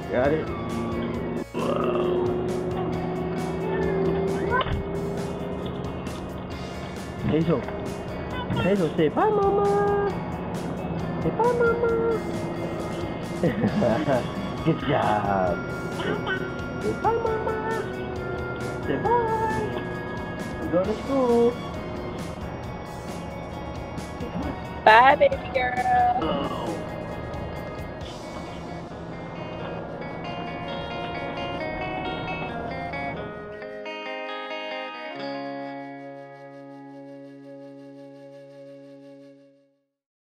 Got it? Whoa. Hazel. Hazel, say bye, Mama. Say bye, Mama. Good job. Say bye, Mama. Say bye. I'm going to school. Bye, baby girl. Oh.